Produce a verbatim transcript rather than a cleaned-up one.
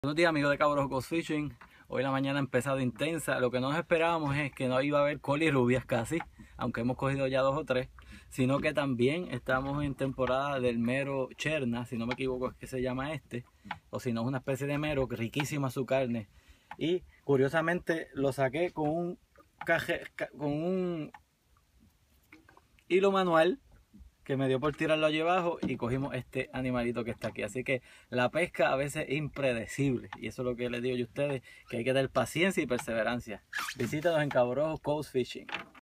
Buenos días, amigos de Cabo Rojo Coast Fishing. Hoy la mañana ha empezado intensa. Lo que no nos esperábamos es que no iba a haber colirubias casi, aunque hemos cogido ya dos o tres, sino que también estamos en temporada del mero cherna, si no me equivoco es que se llama este, o si no es una especie de mero, riquísima su carne. Y curiosamente lo saqué con un, caje, con un hilo manual que me dio por tirarlo allí abajo y cogimos este animalito que está aquí. Así que la pesca a veces es impredecible y eso es lo que les digo yo a ustedes, que hay que tener paciencia y perseverancia. Visítanos en Cabo Rojo Coast Fishing.